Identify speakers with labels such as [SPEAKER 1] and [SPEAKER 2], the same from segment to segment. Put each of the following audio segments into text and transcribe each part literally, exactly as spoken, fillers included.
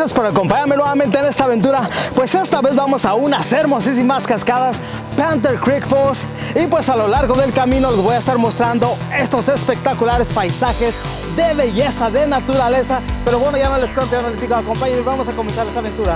[SPEAKER 1] gracias por acompañarme nuevamente en esta aventura. Pues esta vez vamos a unas hermosísimas cascadas, Panther Creek Falls. Y pues a lo largo del camino les voy a estar mostrando estos espectaculares paisajes de belleza, de naturaleza. Pero bueno, ya no les cuento, ya no les digo, acompáñenme y vamos a comenzar esta aventura.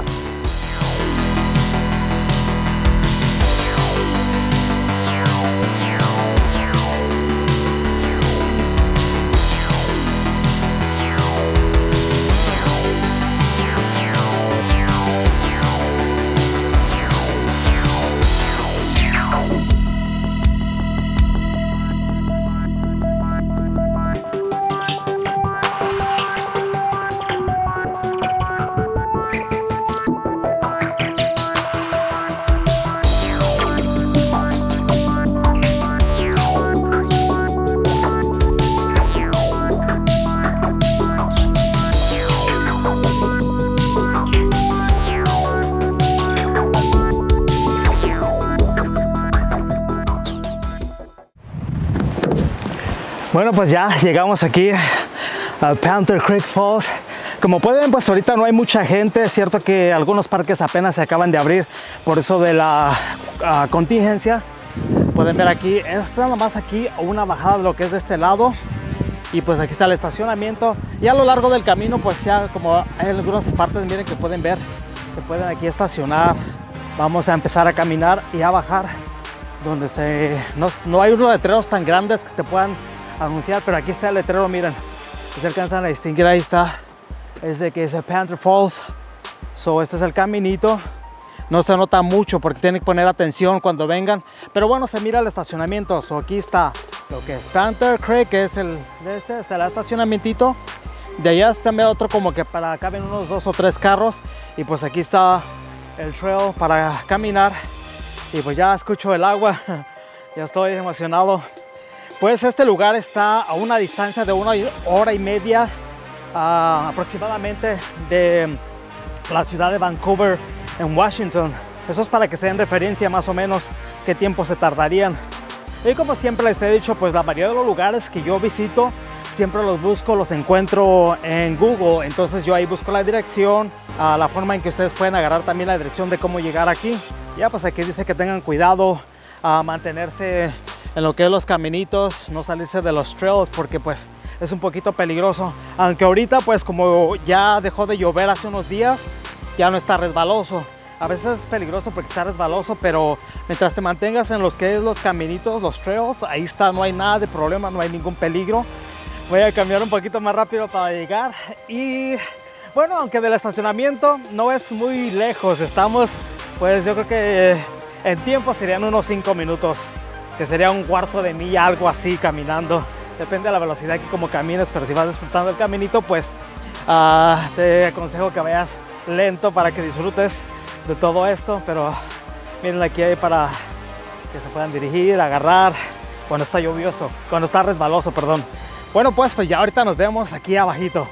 [SPEAKER 1] Bueno, pues ya llegamos aquí al Panther Creek Falls. Como pueden ver, pues ahorita no hay mucha gente. Es cierto que algunos parques apenas se acaban de abrir por eso de la uh, contingencia. Pueden ver aquí, es nada más aquí una bajada de lo que es de este lado. Y pues aquí está el estacionamiento. Y a lo largo del camino, pues ya como hay algunas partes, miren que pueden ver, se pueden aquí estacionar. Vamos a empezar a caminar y a bajar. Donde se, no, no hay unos letreros tan grandes que te puedan anunciar, pero aquí está el letrero, miren, si se alcanzan a distinguir, ahí está, es de que es el Panther Falls. So, este es el caminito, no se nota mucho porque tienen que poner atención cuando vengan, pero bueno, se mira el estacionamiento. So, aquí está lo que es Panther Creek, que es el de este, está el estacionamientito. De allá está otro como que para caben unos dos o tres carros, y pues aquí está el trail para caminar. Y pues ya escucho el agua, ya estoy emocionado. Pues este lugar está a una distancia de una hora y media uh, aproximadamente de la ciudad de Vancouver en Washington. Eso es para que se den referencia más o menos qué tiempo se tardarían. Y como siempre les he dicho, pues la mayoría de los lugares que yo visito siempre los busco, los encuentro en Google. Entonces yo ahí busco la dirección, uh, la forma en que ustedes pueden agarrar también la dirección de cómo llegar aquí. Ya pues aquí dice que tengan cuidado a uh, mantenerse en lo que es los caminitos, no salirse de los trails porque pues es un poquito peligroso. Aunque ahorita pues como ya dejó de llover hace unos días, ya no está resbaloso. A veces es peligroso porque está resbaloso, pero mientras te mantengas en los que es los caminitos, los trails, ahí está, no hay nada de problema, no hay ningún peligro. Voy a cambiar un poquito más rápido para llegar. Y bueno, aunque del estacionamiento no es muy lejos, estamos pues yo creo que en tiempo serían unos cinco minutos. Que sería un cuarto de milla, algo así, caminando. Depende de la velocidad que como camines, pero si vas disfrutando el caminito, pues uh, te aconsejo que vayas lento para que disfrutes de todo esto. Pero miren, aquí hay para que se puedan dirigir, agarrar cuando está lluvioso, cuando está resbaloso, perdón. Bueno, pues, pues ya ahorita nos vemos aquí abajito.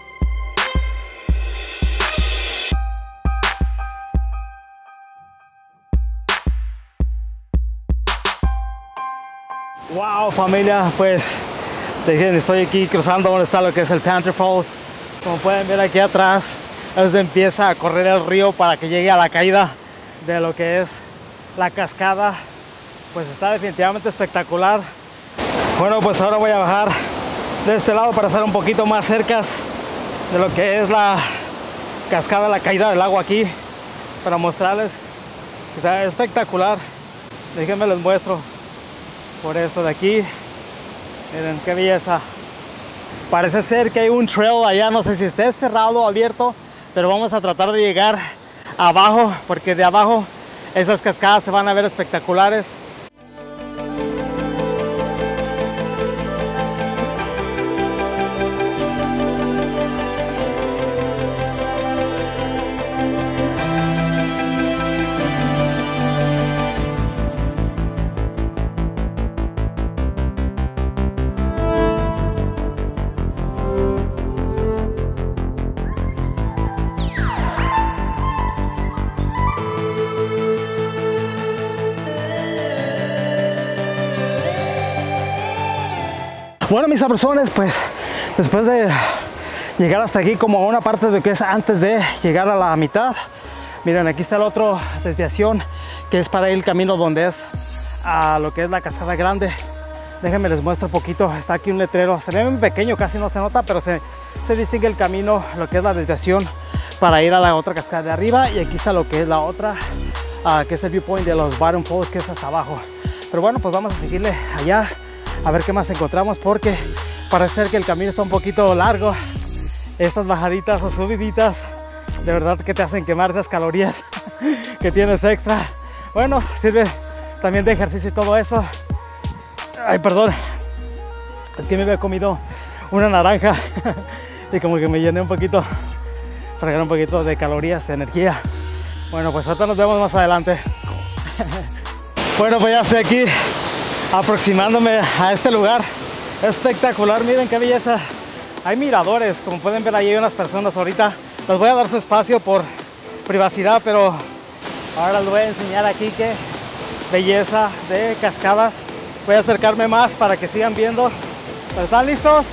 [SPEAKER 1] Wow, familia, pues estoy aquí cruzando donde está lo que es el Panther Falls. Como pueden ver aquí atrás, se empieza a correr el río para que llegue a la caída de lo que es la cascada. Pues está definitivamente espectacular. Bueno, pues ahora voy a bajar de este lado para estar un poquito más cerca de lo que es la cascada, la caída del agua aquí, para mostrarles que está espectacular. Déjenme les muestro. Por esto de aquí, miren qué belleza. Parece ser que hay un trail allá, no sé si esté cerrado o abierto, pero vamos a tratar de llegar abajo, porque de abajo esas cascadas se van a ver espectaculares. Bueno, mis sabrosones, pues después de llegar hasta aquí como a una parte de que es antes de llegar a la mitad. Miren, aquí está la otra desviación que es para ir el camino donde es a lo que es la cascada grande. Déjenme les muestro un poquito. Está aquí un letrero, se ve muy pequeño, casi no se nota, pero se, se distingue el camino, lo que es la desviación para ir a la otra cascada de arriba. Y aquí está lo que es la otra, uh, que es el viewpoint de los Bottom Falls, que es hasta abajo. Pero bueno, pues vamos a seguirle allá a ver qué más encontramos, porque parece ser que el camino está un poquito largo. Estas bajaditas o subiditas de verdad que te hacen quemar esas calorías que tienes extra. Bueno, sirve también de ejercicio y todo eso. Ay, perdón, es que me había comido una naranja y como que me llené un poquito, fregar un poquito de calorías, de energía. Bueno, pues ahorita nos vemos más adelante. Bueno, pues ya estoy aquí aproximándome a este lugar. Es espectacular, miren qué belleza. Hay miradores, como pueden ver ahí hay unas personas ahorita. Les voy a dar su espacio por privacidad, pero ahora les voy a enseñar aquí qué belleza de cascadas. Voy a acercarme más para que sigan viendo. ¿Están listos?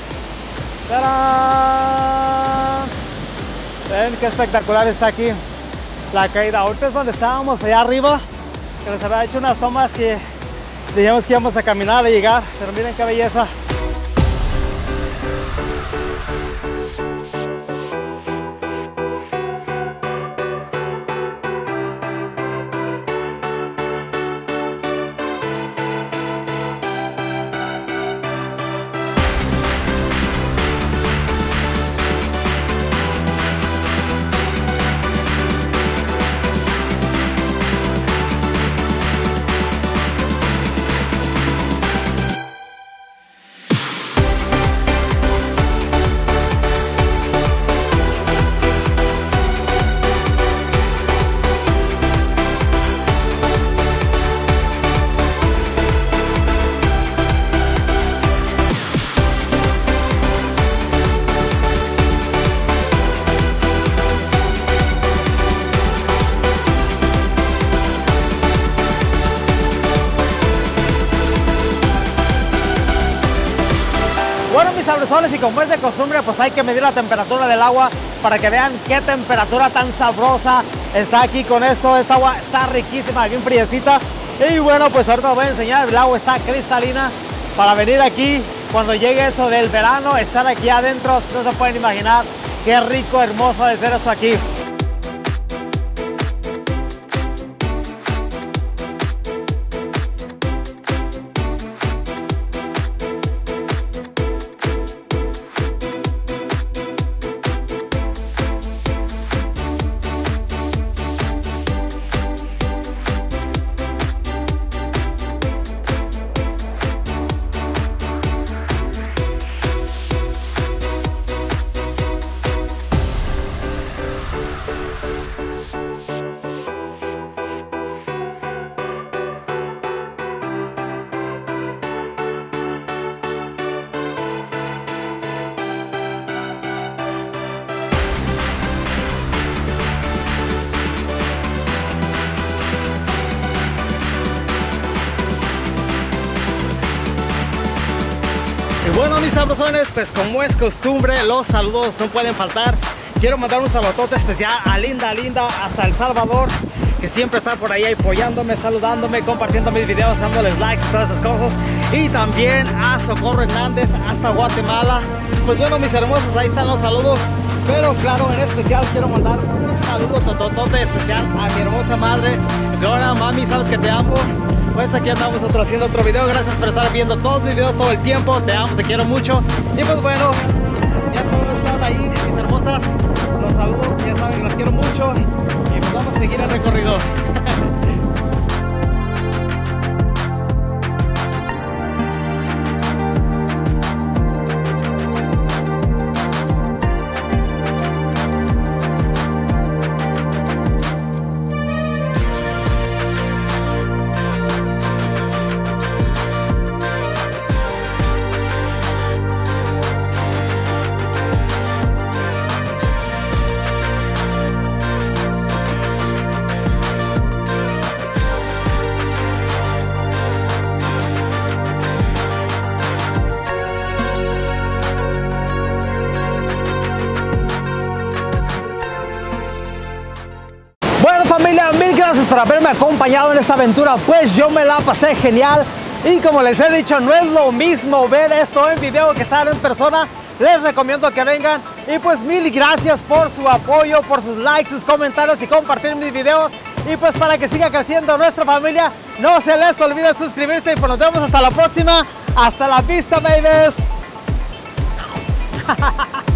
[SPEAKER 1] ¡Tarán! Ven qué espectacular está aquí la caída. Ahorita es donde estábamos, allá arriba, que les había hecho unas tomas que dijimos que íbamos a caminar y llegar, pero miren qué belleza. Bueno, mis sabrosones, y como es de costumbre, pues hay que medir la temperatura del agua para que vean qué temperatura tan sabrosa está aquí con esto. Esta agua está riquísima, bien friecita. Y bueno, pues ahorita os voy a enseñar, el agua está cristalina para venir aquí cuando llegue eso del verano, estar aquí adentro. No se pueden imaginar qué rico, hermoso de ser esto aquí. Y bueno, mis sabrosones, pues como es costumbre, los saludos no pueden faltar. Quiero mandar un saludote especial a Linda Linda hasta El Salvador, que siempre está por ahí apoyándome, saludándome, compartiendo mis videos, dándoles likes, todas esas cosas. Y también a Socorro Hernández hasta Guatemala. Pues bueno, mis hermosos, ahí están los saludos. Pero claro, en especial quiero mandar un saludo tototote especial a mi hermosa madre. Gloria, mami, sabes que te amo. Pues aquí andamos otro, haciendo otro video. Gracias por estar viendo todos mis videos todo el tiempo. Te amo, te quiero mucho. Y pues bueno, ya saben, están ahí mis hermosas. Los saludos, ya saben que las quiero mucho. Y pues vamos a seguir el recorrido. haberme acompañado en esta aventura, pues yo me la pasé genial. Y como les he dicho, no es lo mismo ver esto en video que estar en persona. Les recomiendo que vengan. Y pues mil gracias por su apoyo, por sus likes, sus comentarios y compartir mis videos. Y pues para que siga creciendo nuestra familia, no se les olvide suscribirse. Y pues nos vemos hasta la próxima. Hasta la vista, babies.